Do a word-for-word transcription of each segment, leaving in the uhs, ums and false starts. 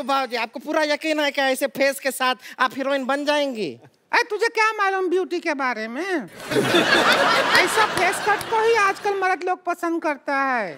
रिंकू भाजी, आपको पूरा यकीन है क्या ऐसे फेस के साथ आप हीरोइन बन जाएंगी? अरे तुझे क्या मालूम ब्यूटी के बारे में? ऐसा फेस कट को ही आजकल मर्द लोग पसंद करता है।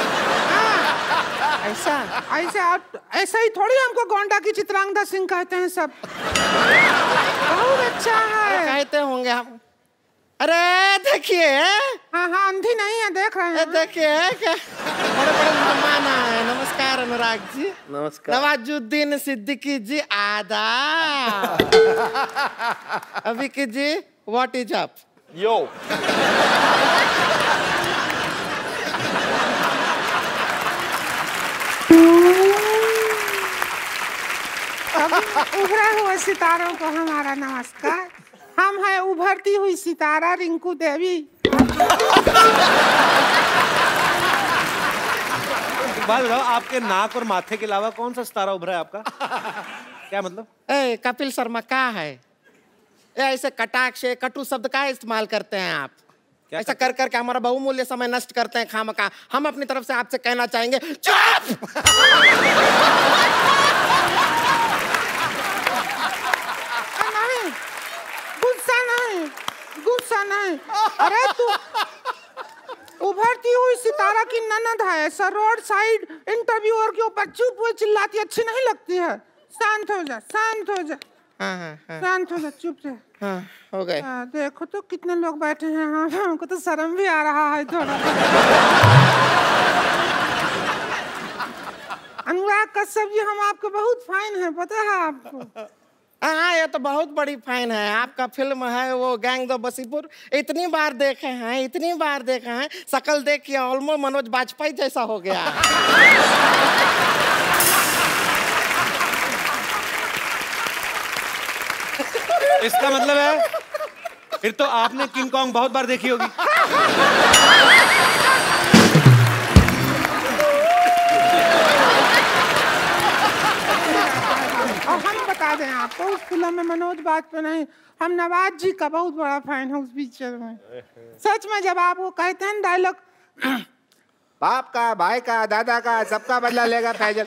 हाँ, ऐसा ऐसा ऐसा ही थोड़ी हमको गोंडा की चित्रांगदा सिंह कहते हैं सब। बहुत अच्छा है। कहते होंगे हम। अरे देखिए, हाँ हाँ अंधी नहीं है, देख रहे हैं। देखिए क्या बड़े बड़े मेहमान आए। नमस्कार अनुराग जी। नमस्कार। नवाजुद्दीन सिद्दीकी जी आदाब। अभिकी जी व्हाट इज अप? यो उभरे हुए सितारों को हमारा नमस्कार। हम हैं उभरती हुई सितारा रिंकू देवी। एक बात बताओ, आपके नाक और माथे के अलावा कौन सा सितारा उभरा है आपका? क्या मतलब? ए, कपिल शर्मा क्या है? ए, ऐसे कटाक्ष कटु शब्द का इस्तेमाल करते हैं आप? क्या ऐसा कर करके हमारा बहुमूल्य समय नष्ट करते हैं खामखा। हम अपनी तरफ से आपसे कहना चाहेंगे चुप। नहीं, गुस्सा नहीं, गुस्सा नहीं। अरे तू उभरती हुई सितारा की ननद है, ऐसा रोड साइड इंटरव्यूअर के ऊपर चुप हुए चिल्लाती अच्छी नहीं लगती है। शांत हो जा, शांत हो जा। हाँ हाँ हाँ शांत हो जा, चुप रह। हाँ हो गए। हाँ, देखो तो कितने लोग बैठे हैं। हाँ, हमको तो शर्म भी आ रहा है थोड़ा। अनुराग कश्यप जी, हम आपको बहुत फाइन है, पता है आपको? हाँ ये तो बहुत बड़ी फैन है। आपका फिल्म है वो गैंग ऑफ वसीपुर, इतनी बार देखे हैं, इतनी बार देखे हैं, शकल देख के ऑलमोस्ट मनोज बाजपेयी जैसा हो गया। इसका मतलब है फिर तो आपने किंग कॉन्ग बहुत बार देखी होगी। और हम बता दें आपको, उस फिल्म में मनोज बाजपेयी नहीं, हम नवाज जी का बहुत बड़ा फैन है उस पिक्चर में। सच में जब आप वो कहते हैं डायलॉग, बाप का, भाई का, दादा का, सबका बदला लेगा फैजल।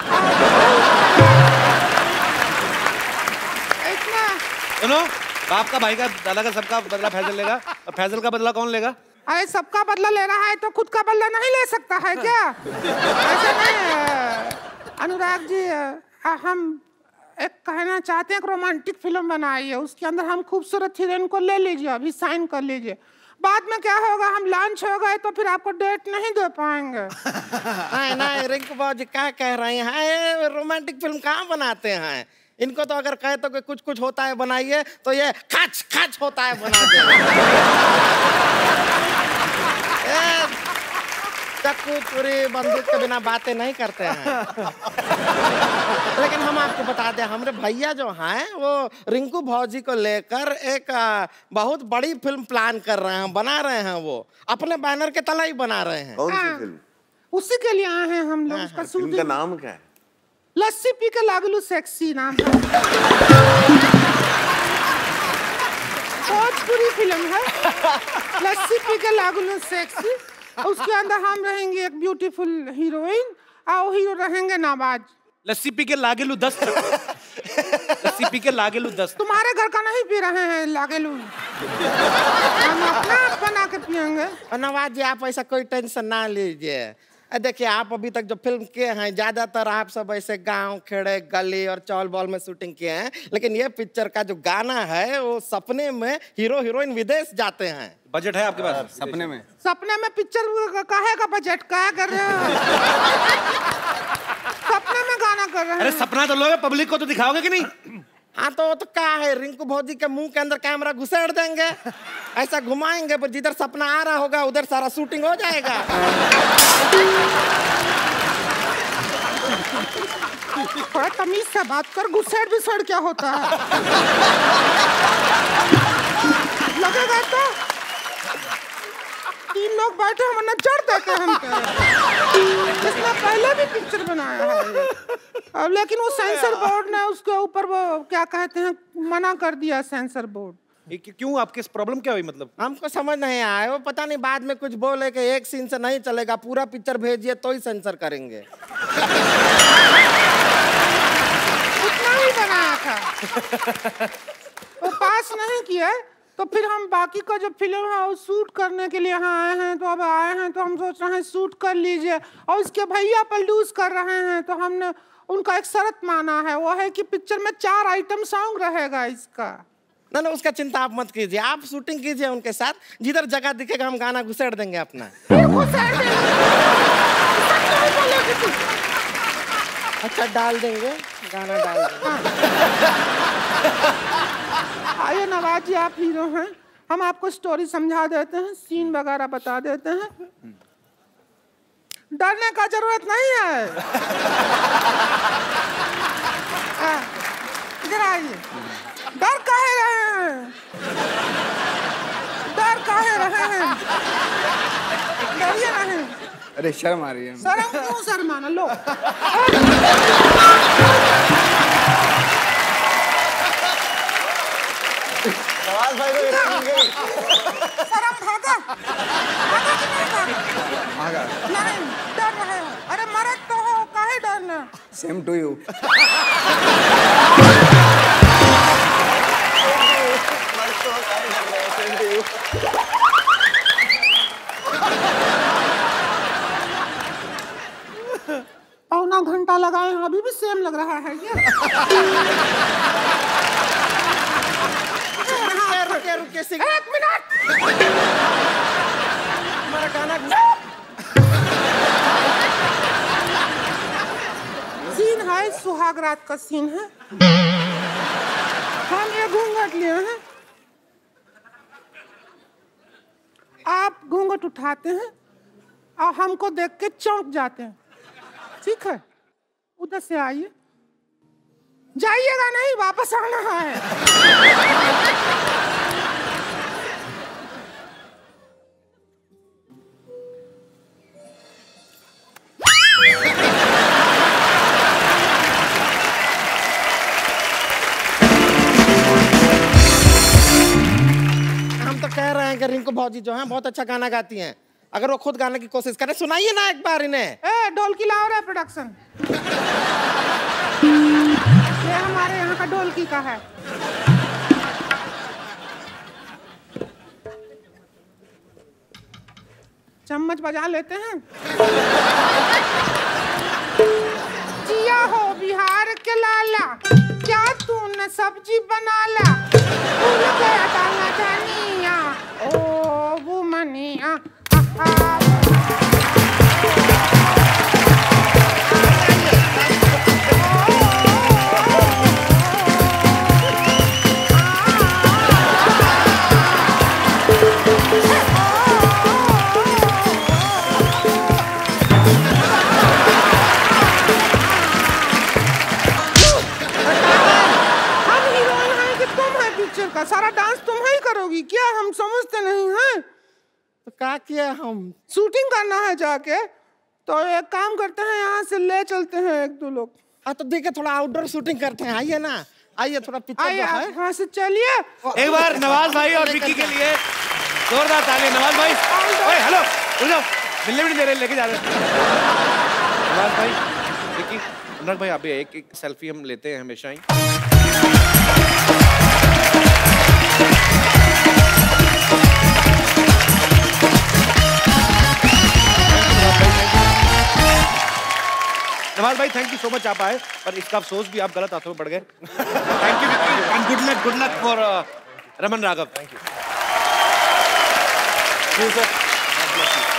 इतना सुनो, बाप का, भाई का, दादा का, सबका बदला फैजल लेगा, और फैजल का बदला कौन लेगा? अरे सबका बदला ले रहा है तो खुद का बदला नहीं ले सकता है क्या? ऐसा नहीं है अनुराग जी। हम एक कहना चाहते हैं कि रोमांटिक फिल्म बनाइए, उसके अंदर हम खूबसूरत हीरोइन को ले लीजिए, अभी साइन कर लीजिए। बाद में क्या होगा, हम लॉन्च हो गए तो फिर आपको डेट नहीं दे पाएंगे। नहीं नहीं रिंकू बाबू क्या कह रहे हैं? रोमांटिक फिल्म कहाँ बनाते हैं? इनको तो अगर कहे तो कि कुछ कुछ होता है बनाइए, तो ये खच खच होता है बना दे। चक्कू चूरी बंदूक के बिना बातें नहीं करते हैं। लेकिन हम आपको बता दें, हमारे भैया जो हैं वो रिंकू भौजी को लेकर एक बहुत बड़ी फिल्म प्लान कर रहे हैं, बना रहे हैं। वो अपने बैनर के तले ही बना रहे हैं। कौन सी फिल्म? उसी के लिए आए हैं हम लोग। उसका फिल्म का नाम क्या है? लस्सी पी के लागलू सेक्सी नाम है। बहुत बुरी फिल्म है, लस्सी पी के लागलू सेक्सी। उसके अंदर हम रहेंगे एक ब्यूटीफुल हीरोइन और हीरो रहेंगे नवाज। लस्सी पी के लागेलू दस्त। लस्सी पी के लागेलू दस्त। तुम्हारे घर का नहीं पी रहे हैं लागेलू, हम अपना बना के पियेंगे। और नवाज जी आप ऐसा कोई टेंशन ना लीजिए। देखिए आप अभी तक जो फिल्म किए हैं ज्यादातर आप सब ऐसे गांव खेड़े गली और चौल बॉल में शूटिंग किए हैं, लेकिन ये पिक्चर का जो गाना है वो सपने में हीरो हीरोइन विदेश जाते हैं। बजट है आपके पास? सपने में सपने में पिक्चर काहे का बजट क्या कर रहे हो? सपने में गाना कर रहे हैं। अरे सपना तो लोगे, पब्लिक को तो दिखाओगे कि नहीं? हाँ तो वो तो क्या है, रिंकू भौजी के मुंह के अंदर कैमरा घुसेड़ देंगे, ऐसा घुमाएंगे, पर जिधर सपना आ रहा होगा उधर सारा शूटिंग हो जाएगा। थोड़ा तमीज से बात कर, घुसेड़ घुसेड़ क्या होता है? लगेगा तो तीन लोग बैठे हम नजर देते हम इसने पहले भी पिक्चर बनाया है, अब लेकिन वो सेंसर बोर्ड ने उसके ऊपर वो क्या कहते हैं मना कर दिया सेंसर बोर्ड। क्यों, आपके प्रॉब्लम क्या हुई? मतलब हमको समझ नहीं आया, वो पता नहीं बाद में कुछ बोले कि एक सीन से नहीं चलेगा, पूरा पिक्चर भेजिए तो ही सेंसर करेंगे। वो पास नहीं किए तो फिर हम बाकी का जो फिल्म है वो शूट करने के लिए यहाँ आए हैं। तो अब आए हैं तो हम सोच रहे हैं शूट कर लीजिए। और उसके भैया प्रोड्यूस कर रहे हैं तो हमने उनका एक शर्त माना है, वो है कि पिक्चर में चार आइटम सॉन्ग रहेगा इसका। ना ना उसका चिंता आप मत कीजिए, आप शूटिंग कीजिए उनके साथ, जिधर जगह दिखेगा हम गाना घुसेड़ देंगे अपना। अच्छा डाल देंगे, गाना डाल देंगे। आइए नवाज जी, आप हीरो हैं, हम आपको स्टोरी समझा देते हैं, सीन वगैरह बता देते हैं। डरने का जरूरत नहीं है। इधर आइए। डर काहे रहे हैं? डर काहे रहे हैं? डरिए नहीं। अरे शर्म आ रही है। शर्म क्यों शर्माना? लो नवाज भाई को शर्म भागा भागा कि नहीं भागा? भागा नहीं, डर रहे हो। अरे मरद तो हो, काहे डरना? Same to you. पौना घंटा लगाए हैं, अभी भी सेम लग रहा है क्या? रुके रुके रुके एक मिनट। हमारा गाना सीन है, सुहाग रात का सीन है। हम ये घूंघट लिए हैं, आप घूंघट उठाते हैं और हमको देख के चौंक जाते हैं, ठीक है? उधर से आइए, जाइएगा नहीं, वापस आना है। हम तो कह रहे हैं कि रिंकू भौजी जो हैं बहुत अच्छा गाना गाती हैं, अगर वो खुद गाने की कोशिश करें, सुनाइए ना एक बार इन्हें। ए, ढोलकी लाओ रे प्रोडक्शन। ये हमारे यहाँ का ढोलकी का है। चम्मच बजा लेते हैं। जिया हो बिहार के लाला, क्या तूने सब्जी बना ला? भूल गया दाना धनिया, ओ वो मनिया। सारा डांस तुम ही करोगी क्या? हम समझते नहीं हैं। तो क्या किया हम? शूटिंग करना है जाके, तो एक काम करते हैं, यहाँ से ले चलते हैं एक दो लोग। हाँ तो देखिए थोड़ा आउटडोर शूटिंग करते हैं, आइए ना, आइए थोड़ा पिक्चर आइए जो है। यहाँ से चलिए। एक बार नवाज भाई और विक्की के लिए जोरदार ताली। नवाज भाई, ओए हेलो, रुक जाओ, मिलने भी नहीं दे रहे, लेके जा रहे। नवाज भाई, विक्की, अनुराग भाई, आप भी एक एक सेल्फी हम लेते हैं हमेशा ही। नवाज भाई थैंक यू सो मच, आप आए, पर इसका अफसोस भी आप गलत हाथों में पड़ गए। Thank you and good luck, good luck for Raman Raghav. Thank you sir.